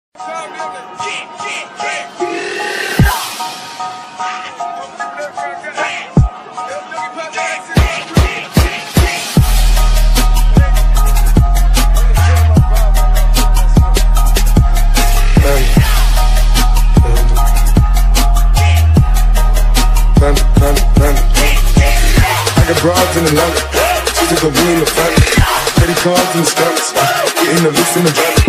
Broads in the London, she's just gonna be in the front. Credit cards in the stomachs, getting the mix in the van.